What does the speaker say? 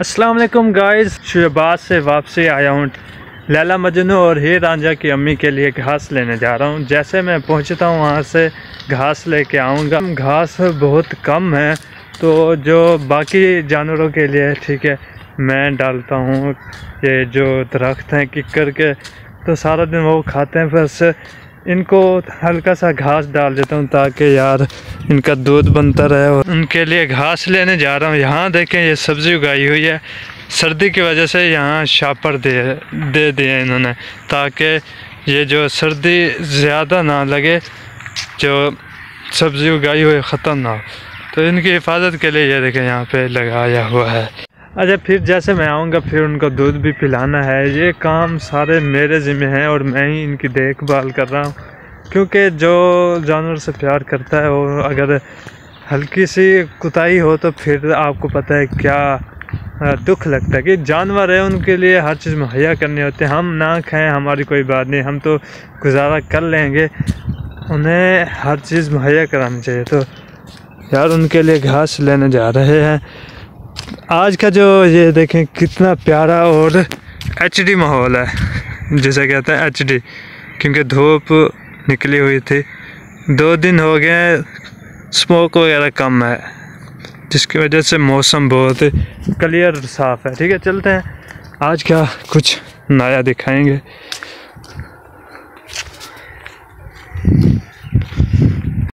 अस्सलाम वालेकुम गाइस, शहबाज से वापसी आया हूँ। लैला मजनू और हीर रांझा की अम्मी के लिए घास लेने जा रहा हूँ। जैसे मैं पहुँचता हूँ वहाँ से घास लेके आऊँगा। घास बहुत कम है तो जो बाकी जानवरों के लिए ठीक है, मैं डालता हूँ। ये जो दरख्त हैं किक्कर के, तो सारा दिन वो खाते हैं, बस इनको हल्का सा घास डाल देता हूँ ताकि यार इनका दूध बनता रहे। और उनके लिए घास लेने जा रहा हूँ। यहाँ देखें, ये सब्ज़ी उगाई हुई है। सर्दी की वजह से यहाँ शापर दे दिए इन्होंने, ताकि ये जो सर्दी ज़्यादा ना लगे, जो सब्ज़ी उगाई हुई ख़त्म ना हो। तो इनकी हिफाजत के लिए ये देखें यहाँ पे लगाया हुआ है। अच्छा, फिर जैसे मैं आऊँगा फिर उनको दूध भी पिलाना है। ये काम सारे मेरे ज़िम्मे हैं और मैं ही इनकी देखभाल कर रहा हूँ, क्योंकि जो जानवर से प्यार करता है और अगर हल्की सी कुताही हो तो फिर आपको पता है क्या दुख लगता है कि जानवर है, उनके लिए हर चीज़ मुहैया करनी होती है। हम ना खाएं हमारी कोई बात नहीं, हम तो गुजारा कर लेंगे, उन्हें हर चीज़ मुहैया करानी चाहिए। तो यार उनके लिए घास लेने जा रहे हैं। आज का जो ये देखें कितना प्यारा और HD माहौल है, जिसे कहते हैं HD, क्योंकि धूप निकली हुई थी। 2 दिन हो गए, स्मोक वगैरह कम है, जिसकी वजह से मौसम बहुत क्लियर साफ़ है। ठीक है, चलते हैं, आज क्या कुछ नया दिखाएंगे।